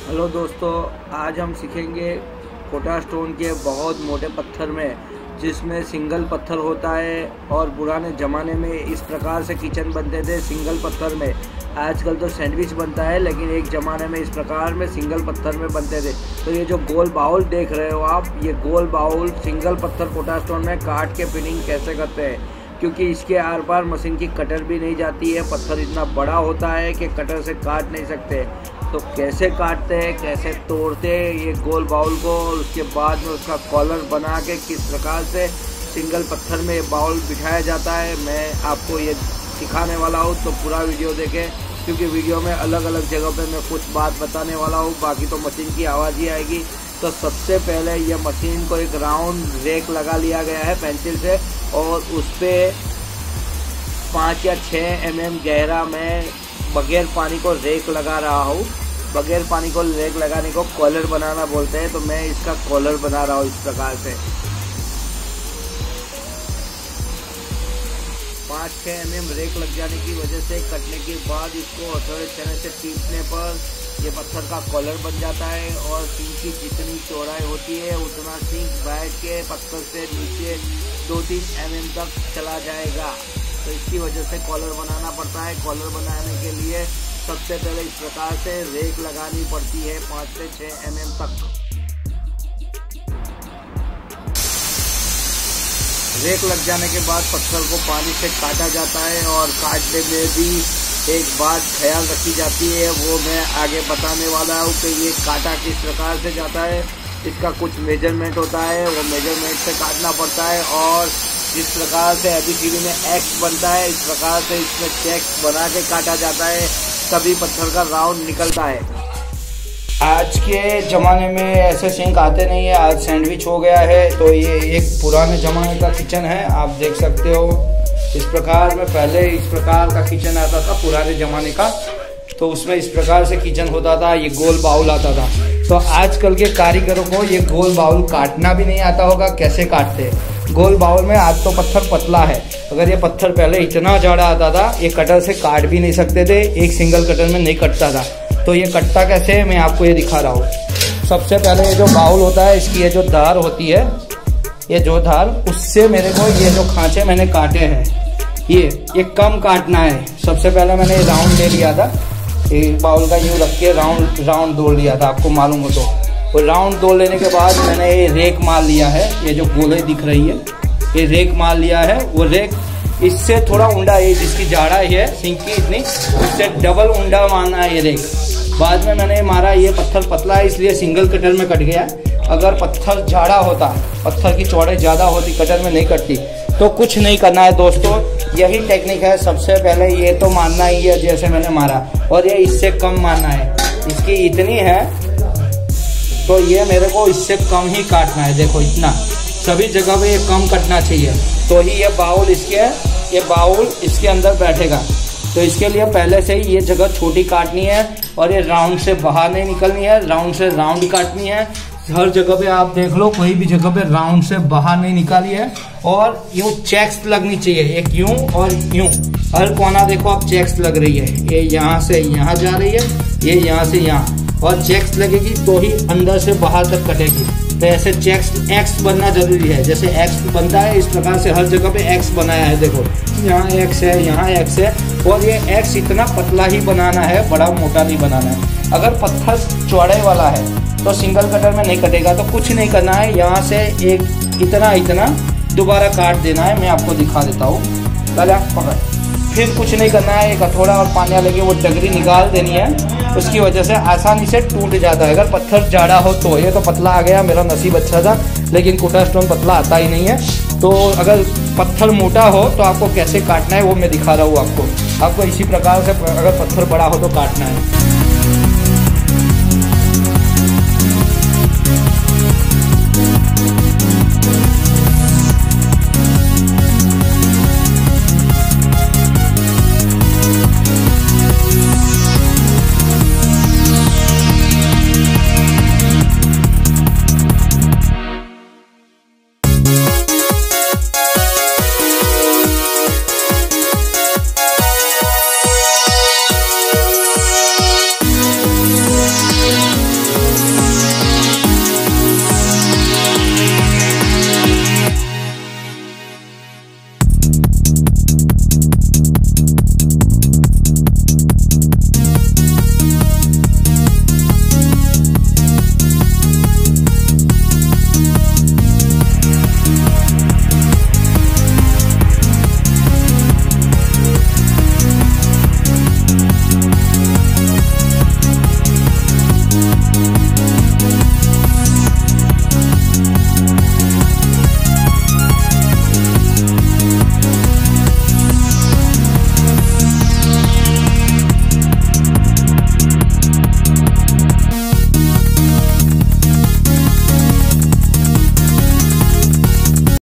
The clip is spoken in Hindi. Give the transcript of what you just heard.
हेलो दोस्तों, आज हम सीखेंगे कोटा स्टोन के बहुत मोटे पत्थर में, जिसमें सिंगल पत्थर होता है। और पुराने ज़माने में इस प्रकार से किचन बनते थे सिंगल पत्थर में। आजकल तो सैंडविच बनता है, लेकिन एक ज़माने में इस प्रकार में सिंगल पत्थर में बनते थे। तो ये जो गोल बाउल देख रहे हो आप, ये गोल बाउल सिंगल पत्थर कोटा स्टोन में काट के फिनिंग कैसे करते हैं, क्योंकि इसके आर पार मशीन की कटर भी नहीं जाती है। पत्थर इतना बड़ा होता है कि कटर से काट नहीं सकते। तो कैसे काटते हैं, कैसे तोड़ते हैं ये गोल बाउल को, और उसके बाद में उसका कॉलर बना के किस प्रकार से सिंगल पत्थर में ये बाउल बिठाया जाता है, मैं आपको ये सिखाने वाला हूँ। तो पूरा वीडियो देखें, क्योंकि वीडियो में अलग अलग जगह पे मैं कुछ बात बताने वाला हूँ, बाकी तो मशीन की आवाज़ ही आएगी। तो सबसे पहले ये मशीन को एक राउंड रेक लगा लिया गया है पेंसिल से, और उस पर 5 या 6 mm गहरा मैं बगैर पानी को रेक लगा रहा हूँ। बगैर पानी को रेक लगाने को कॉलर बनाना बोलते हैं। तो मैं इसका कॉलर बना रहा हूँ इस प्रकार से। 5-6 mm रेक लग जाने की वजह से कटने के बाद इसको हथौड़े चने से टीपने पर ये पत्थर का कॉलर बन जाता है। और सिंक की जितनी चौड़ाई होती है उतना सिंक बैठ के पत्थर से नीचे 2-3 mm तक चला जाएगा। तो इसकी वजह से कॉलर बनाना पड़ता है। कॉलर बनाने के लिए सबसे पहले इस प्रकार से रेक लगानी पड़ती है 5 से 6 mm तक। रेक लग जाने के बाद पत्थर को पानी से काटा जाता है, और काटने में भी एक बात ख्याल रखी जाती है, वो मैं आगे बताने वाला हूँ कि ये काटा किस प्रकार से जाता है। इसका कुछ मेजरमेंट होता है, वो मेजरमेंट से काटना पड़ता है। और जिस प्रकार से ABCD में X बनता है, इस प्रकार से इसमें चेक्स बना के काटा जाता है, तभी पत्थर का राउंड निकलता है। आज के ज़माने में ऐसे सिंक आते नहीं है, आज सैंडविच हो गया है। तो ये एक पुराने ज़माने का किचन है, आप देख सकते हो इस प्रकार में। पहले इस प्रकार का किचन आता था पुराने ज़माने का, तो उसमें इस प्रकार से किचन होता था, ये गोल बाउल आता था। तो आजकल के कारीगरों को ये गोल बाउल काटना भी नहीं आता होगा, कैसे काटते हैं गोल बाउल में। आज तो पत्थर पतला है, अगर ये पत्थर पहले इतना जाड़ा आता था, ये कटर से काट भी नहीं सकते थे, एक सिंगल कटर में नहीं कटता था। तो ये कटता कैसे है, मैं आपको ये दिखा रहा हूँ। सबसे पहले ये जो बाउल होता है, इसकी ये जो धार होती है, ये जो धार, उससे मेरे को ये जो खांचे मैंने काटे हैं, ये कम काटना है। सबसे पहले मैंने ये राउंड ले लिया था, एक बाउल का यूँ रख के राउंड दौड़ लिया था, आपको मालूम हो तो। और राउंड दौड़ लेने के बाद मैंने ये रेक मार लिया है, ये जो गोले दिख रही है, ये रेक मार लिया है। वो रेक इससे थोड़ा ऊंडा है, जिसकी जाड़ाई है सिंक की इतनी, उससे डबल ऊंडा मारना है ये रेक। बाद में मैंने मारा, ये पत्थर पतला है इसलिए सिंगल कटर में कट गया। अगर पत्थर जाड़ा होता, पत्थर की चौड़ाई ज़्यादा होती, कटर में नहीं कटती, तो कुछ नहीं करना है दोस्तों। यही टेक्निक है। सबसे पहले ये तो मारना ही है जैसे मैंने मारा, और ये इससे कम मारना है। इसकी इतनी है तो ये मेरे को इससे कम ही काटना है। देखो इतना, सभी जगह पे ये कम कटना चाहिए, तो ही ये बाउल इसके अंदर बैठेगा। तो इसके लिए पहले से ही ये जगह छोटी काटनी है, और ये राउंड से बाहर नहीं निकलनी है, राउंड से राउंड काटनी है। हर जगह पे आप देख लो, कोई भी जगह पे राउंड से बाहर नहीं निकाली है। और यूं चेक्स लगनी चाहिए, एक यूं और यूं, हर कोना देखो आप चेक्स लग रही है। ये यहाँ से यहाँ जा रही है, ये यहाँ से यहाँ, और चेक्स लगेगी तो ही अंदर से बाहर तक कटेगी। तो ऐसे चेक्स X बनना जरूरी है, जैसे X बनता है इस प्रकार से हर जगह पे X बनाया है। देखो यहाँ X है, यहाँ X है, और ये X इतना पतला ही बनाना है, बड़ा मोटा नहीं बनाना है। अगर पत्थर चौड़ाई वाला है तो सिंगल कटर में नहीं कटेगा। तो कुछ नहीं करना है, यहाँ से एक इतना दोबारा काट देना है। मैं आपको दिखा देता हूँ, पकड़। फिर कुछ नहीं करना है, एक हथौड़ा और पानी लगे वो डगरी निकाल देनी है, उसकी वजह से आसानी से टूट जाता है। अगर पत्थर जाड़ा हो तो। ये तो पतला आ गया, मेरा नसीब अच्छा था, लेकिन कोटा स्टोन पतला आता ही नहीं है। तो अगर पत्थर मोटा हो तो आपको कैसे काटना है वो मैं दिखा रहा हूँ आपको। इसी प्रकार से अगर पत्थर बड़ा हो तो काटना है।